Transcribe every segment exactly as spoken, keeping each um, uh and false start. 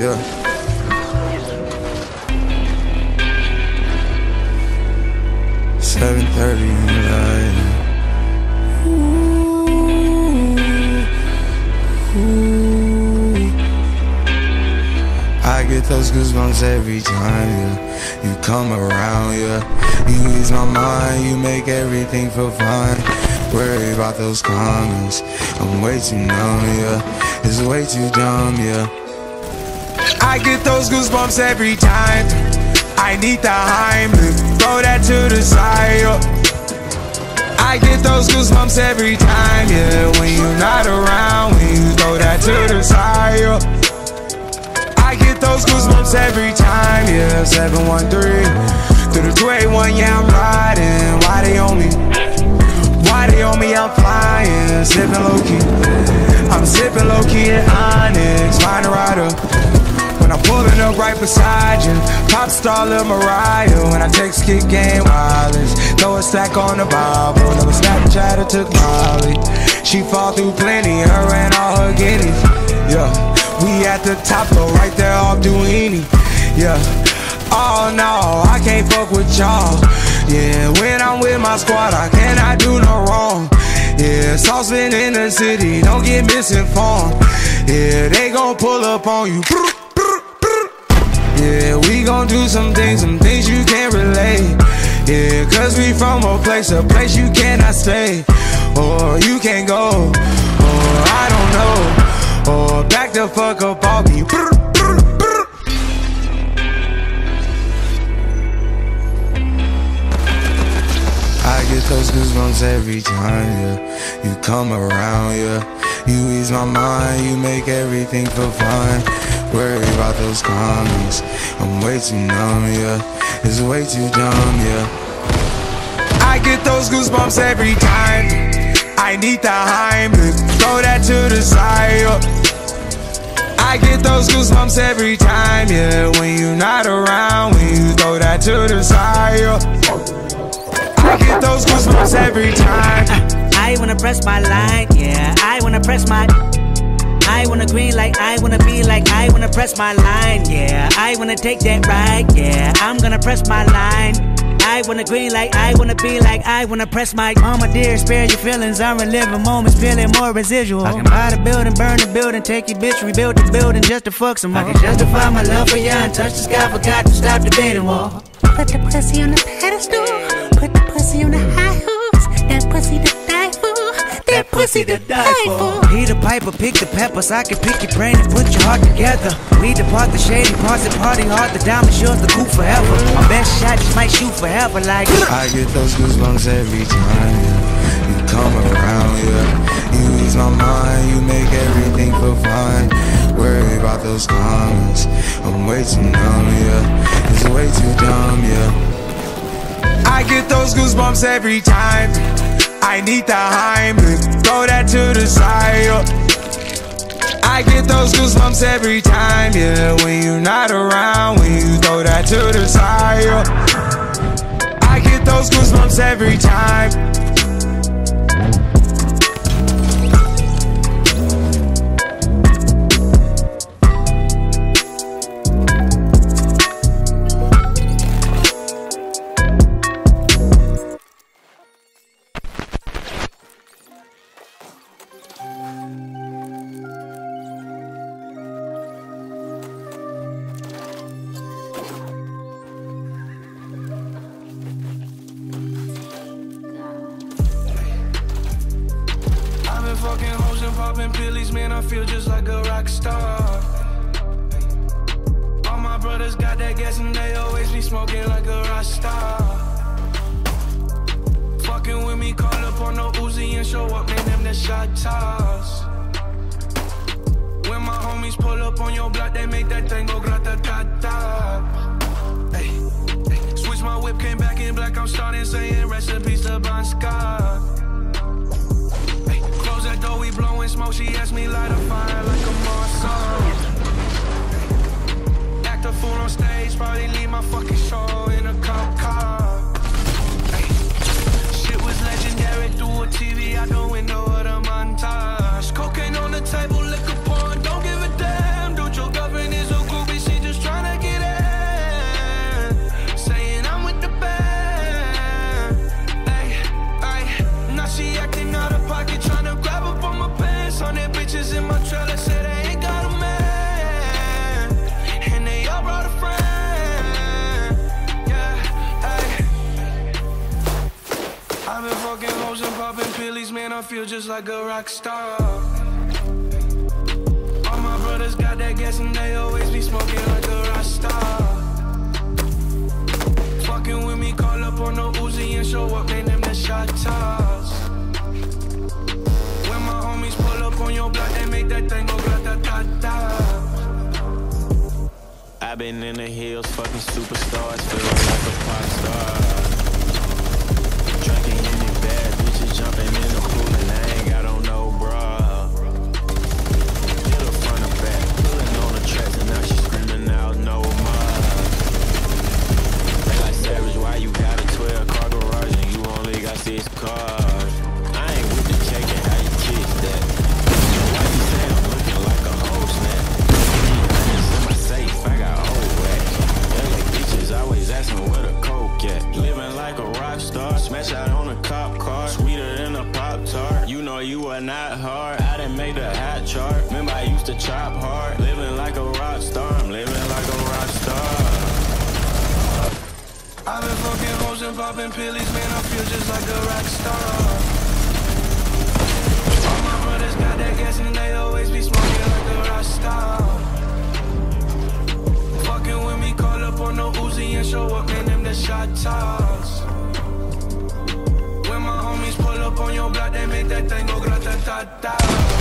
Yeah. seven thirty in the night. Ooh, ooh. I get those goosebumps every time, yeah. You come around, yeah. You ease my mind, you make everything feel fine. Worry about those comments, I'm way too numb, yeah. It's way too dumb, yeah. I get those goosebumps every time. I need the Heimlich, throw that to the side, yeah. I get those goosebumps every time, yeah. When you're not around, when you throw that to the side, yeah. I get those goosebumps every time, yeah. seven one three through the two eight one, yeah, I'm riding. Why they on me? Why they on me? I'm flying, sipping low-key. I'm sipping low-key at Onyx, find a rider. When I'm pulling up right beside you, pop star Lil Mariah. When I text kick game wireless, throw a stack on the Bible. Never Snapchat or took Molly. She fall through plenty, her and all her guineas. Yeah, we at the top though, right there off Duini. Yeah, oh no, I can't fuck with y'all. Yeah, when I'm with my squad, I cannot do no wrong. Yeah, saucepan in the city, don't get misinformed. Yeah, they gon' pull up on you. Yeah, we gon' do some things, some things you can't relate. Yeah, cause we from a place, a place you cannot stay. Or you can't go, or I don't know. Or back the fuck up, I'll be I get those goosebumps every time, yeah. You come around, yeah. You ease my mind, you make everything feel fine. Worry about those comments, I'm way too numb, yeah. It's way too dumb, yeah. I get those goosebumps every time. I need the Heimlich, throw that to the side, yeah. I get those goosebumps every time, yeah. When you're not around, when you throw that to the side, yeah. I get those goosebumps every time. uh, I wanna press my line, yeah. I wanna press my I wanna green like I wanna be like I wanna press my line, yeah. I wanna take that ride, yeah. I'm gonna press my line. I wanna green like I wanna be like I wanna press my mama dear, spare your feelings. I'm reliving moments, feeling more residual. I can buy the building, burn the building, take your bitch, rebuild the building just to fuck some more. I can justify my love for you and touch the sky, forgot to stop the debating war. Put the pussy on the pedestal, put the pussy on the high horse. That pussy to die for, that pussy to die for. He the piper, pick the peppers. I can pick your brain and put your heart together. We depart the shady parts and party hard. The diamond yours, the coup forever. My best shot just might shoot forever like I get those goosebumps every time, yeah. You come around, yeah. You ease my mind, you make everything feel fine. Worry about those comments, I'm way too numb, yeah. It's way too dumb, yeah. I get those goosebumps every time. I need the Heimlich, throw that to the side, yeah. I get those goosebumps every time, yeah. When you're not around, when you throw that to the side, yeah. I get those goosebumps every time. Fucking hoes and popping pillies, man, I feel just like a rock star. All my brothers got that gas and they always be smoking like a rock star. Fucking with me, call up on the Uzi and show up, man, them the shot toss. When my homies pull up on your block, they make that thing go grata-ta-ta. Hey, hey. Switch my whip, came back in black, I'm starting saying recipes to Bon Scott. That door, we blowing smoke, she asked me light a fire like a Marcel. Act a fool on stage, probably leave my fucking show in a cop car. Ay. Shit was legendary through a T V out the window of the montage. Cocaine on the table, liquor porn, don't give a damn. Dude, your girlfriend is a guru. I've been fucking hoes and popping pillies, man, I feel just like a rock star. All my brothers got that gas and they always be smoking like a rock star. Fucking with me, call up on the Uzi and show up, name them the shot toss. When my homies pull up on your block, they make that thing go grata-ta-ta. I've been in the hills, fucking superstars, feeling like a pop star. Drinking in the bad bitches, jumping in the pool, and I ain't got on no bra. Hit her front and back, pulling on the tracks, and now she screaming out no more. They like Savage, why you got a twelve car garage and you only got six cars? I ain't with the cake and how you kiss that. Why you say I'm looking like a whole snap? In my safe, I got old racks. L A bitches always asking where the coke at. Living like a rock star, smash out on a cop car, sweeter than a Pop-Tart. You know you are not hard, I didn't make the hot chart. Remember I used to chop hard, living like a rock star. I'm living like a rock star. I've been fucking hoes and popping pillies, man, I feel just like a rock star. All my brothers got that gas and they always be smoking like a rock star. Fucking with me, call up on the Uzi and show up, man, them the shot toss. When my homies pull up on your block, they make that thing go grata-ta-ta.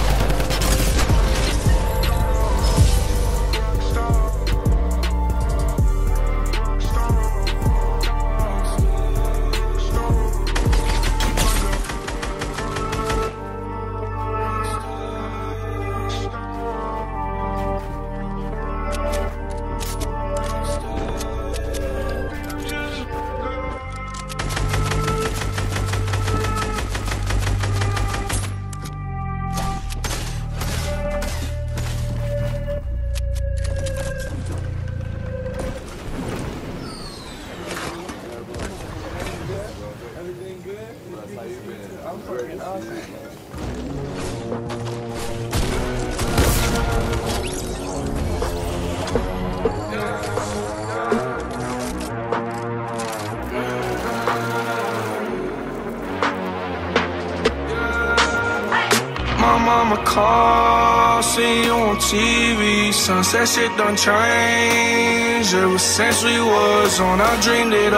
My mama called, see you on T V. Sunset shit done changed. Ever since we was on, I dreamed it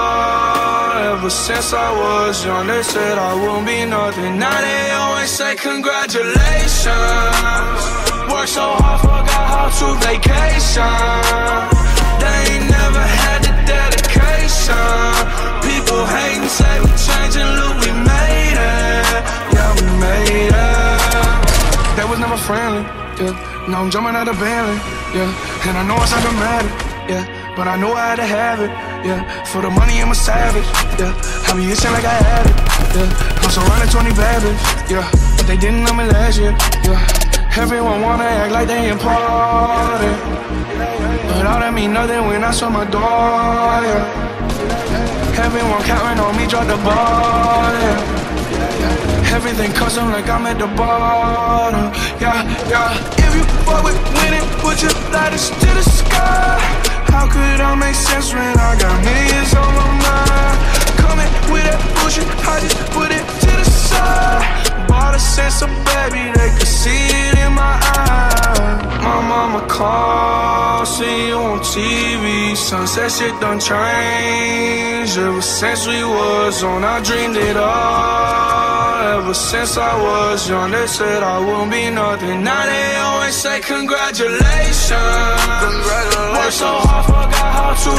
all. Ever since I was young, they said I won't be nothing. Now they always say congratulations. Worked so hard, forgot how to vacation. They ain't never had the dedication. People hating, say we changing, look, we made it. Yeah, we made it. That was never friendly, yeah. Now I'm jumping out of Bentley, yeah. And I know it's like I'm mad, yeah. But I know I had to have it, yeah. For the money, I'm a savage, yeah. I be itching like I had it, yeah. I'm surrounded twenty bad bitches, yeah. But they didn't know me last year, yeah. Everyone wanna act like they important, but all that mean nothing when I saw my door, yeah. Everyone counting on me, drop the ball, yeah. Everything custom like I'm at the bottom, yeah, yeah. If you fuck with winning, put your lighters to the sky. How could I make sense when I got millions on my mind? Coming with that bullshit, I just put it to the side. Bought a sense of baby, they could see it in my eyes. My mama called, see you on T V. Sunset shit done changed. Ever since we was on, I dreamed it all. Ever since I was young, they said I won't be nothing. Now they always say congratulations. Congratulations. Worked so hard, forgot how to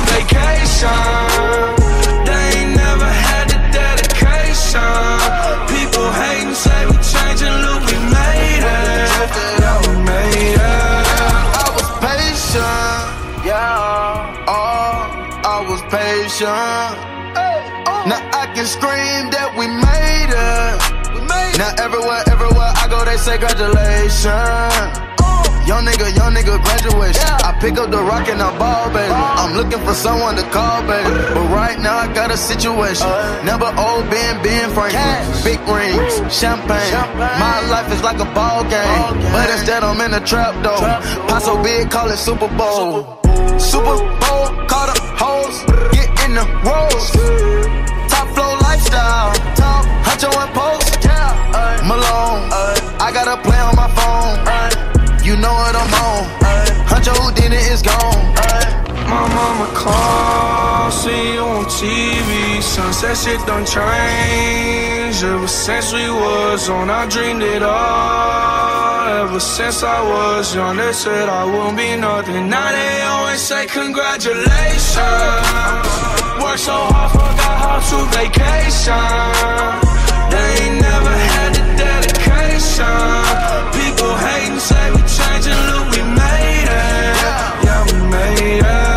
vacation. They ain't never had the dedication. People hating, say we changing, look, we made it. Yeah, we made it. I was patient, yeah. Oh, I was patient. Now I can scream that we made it. Now everywhere, everywhere I go, they say congratulations. Young nigga, young nigga, graduation. I pick up the rock and I ball, baby. I'm looking for someone to call, baby. But right now I got a situation. Never old Ben, Ben Franklin. Big rings, champagne. My life is like a ball game, but instead I'm in a trap though. Pot so big, call it Super Bowl. Super Bowl, call the hoes, get in the rolls. Top flow lifestyle. is gone. My mama called, see you on T V. Sunset shit done changed. Ever since we was on, I dreamed it all. Ever since I was young, they said I wouldn't be nothing. Now they always say congratulations. Worked so hard, forgot how to vacation. They ain't never had the dedication. People hating, say we changing, look, we made it. Yeah, we made it.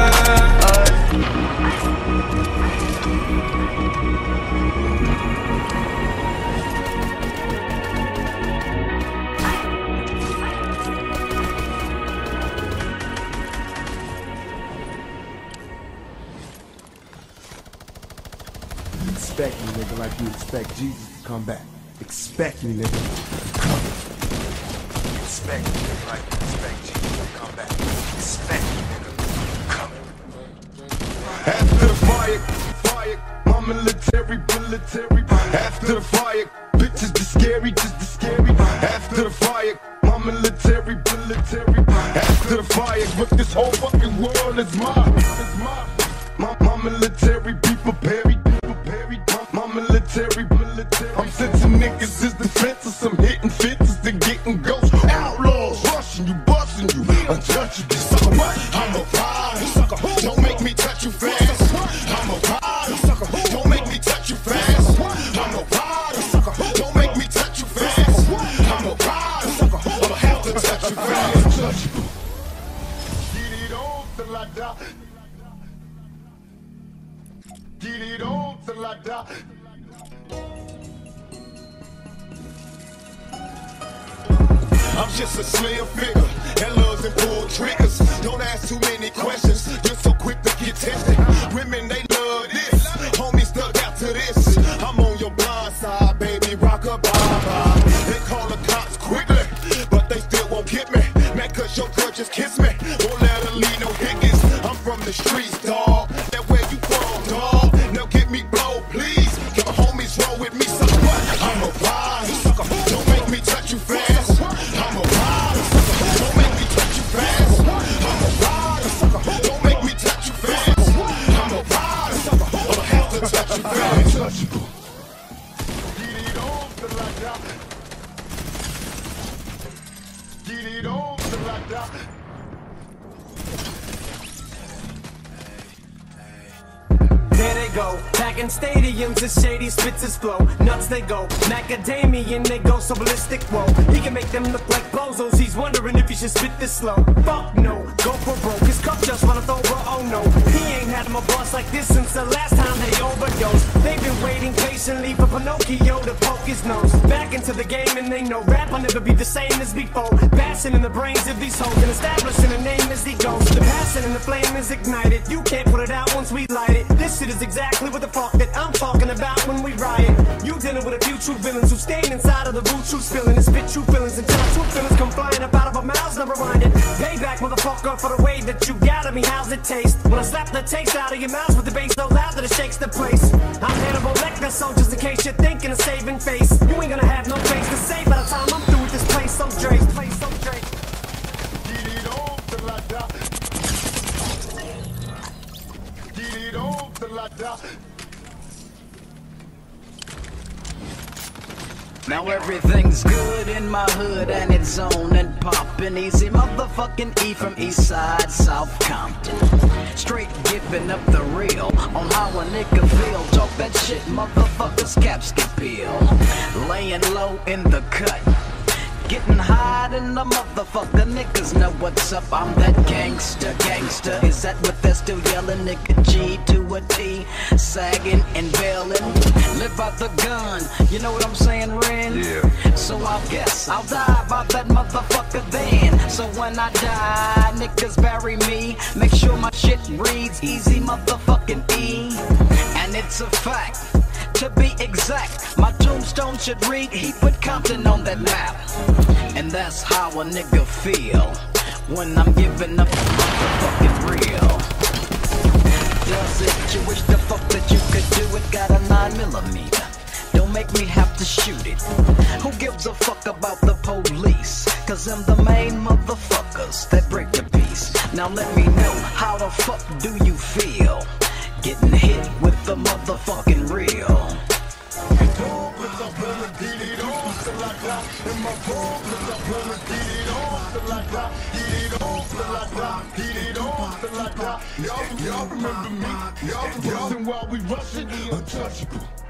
Expect me, nigga, like you expect Jesus to come back. Expect me, nigga. Come. Expect me, nigga, like you expect Jesus to come back. Expect me, nigga. Come. After the fire, fire, my military, military. After the fire, bitches just scary, just the scary. After the fire, my military, military. After the fire, but this whole fucking world is mine. It's mine. My, my military, be prepared. My military, military. I'm sensing niggas is defenseless. I'm hitting fences and getting ghosts. Outlaws rushing you, busting you, untouchable. Sucker, what? I'm a ride. Sucker, don't make me touch you fast. I'm a ride. Sucker, don't make me touch you fast. I'm a ride. Sucker, don't make me touch you fast. I'm a ride. Sucker, I'ma have to touch you fast. Get it on till I die. Get it on till I die. I'm just a slim figure that loves and pull triggers. Don't ask too many questions, you're so quick to get tested. Women, they love this, homies stuck out to this. I'm on your blind side, baby, rock a bye-bye. They call the cops quickly, but they still won't get me. Man, cause your girl just kissed me, won't let her leave no hickets. I'm from the streets, dawg, that where you from, dawg. Now get me blow, please, get my homies roll with me, so what? I'm a ride, sucker, don't make me touch you fast. I'm a rider, sucker, don't make me touch you fast. I'm a rider, sucker, don't make me touch you fast. I'm a rider, sucker, I'ma have to touch you fast. Get it on till I die. Get it on till I die. There they go, back in stadiums, the shady spits his flow. Nuts they go, macadamian, they go so ballistic, whoa. He can make them look like bozos, he's wondering if he should spit this slow. Fuck no, go for broke, his cup just wanna throw her, oh no. He ain't had him a boss like this since the last time they overdosed. They've been waiting patiently for Pinocchio to poke his nose. Back into the game and they know rap will never be the same as before. Passing in the brains of these hoes and establishing a name as he goes. The passion and the flame is ignited, you can't put it out once we light it. This shit is exactly what the fuck that I'm talking about when we riot. You dealing with a few true villains who staying inside of the root true spilling and spit true feelings until our true feelings come flying up out of our mouths, never minded. Payback, motherfucker, for the way that you got at me. How's it taste when I slap the taste out of your mouth with the bass so loud that it shakes the place? I'm Hannibal Lecter, so just in case you're thinking of saving face, you ain't gonna have no face to say by the time I'm through with this place. So Drake, place so Drake. Get it on till I die. Get it on till I die. Now everything's good in my hood and it's on and poppin'. Easy motherfucking E from East Side, South Compton. Straight giving up the real on how a nigga feel. Talk that shit, motherfuckers caps get peeled. Laying low in the cut, getting high in the motherfucker. Niggas know what's up, I'm that gangster, gangster. Is that what they're still yelling? Nigga G to a T, sagging and bailing. Live out the gun, you know what I'm saying, Ren? Yeah. So I guess I'll die about that motherfucker then. So when I die, niggas bury me. Make sure my shit reads easy motherfucking E. And it's a fact, to be exact, my tombstone should read he put Compton on that map. And that's how a nigga feel when I'm giving up the motherfucking real. Does it? You wish the fuck that you could do it? Got a nine millimeter don't make me have to shoot it. Who gives a fuck about the police? Cause I'm the main motherfuckers that break the peace. Now let me know, how the fuck do you feel getting hit with the motherfucking real? Y'all remember me, y'all was while we rushing, untouchable.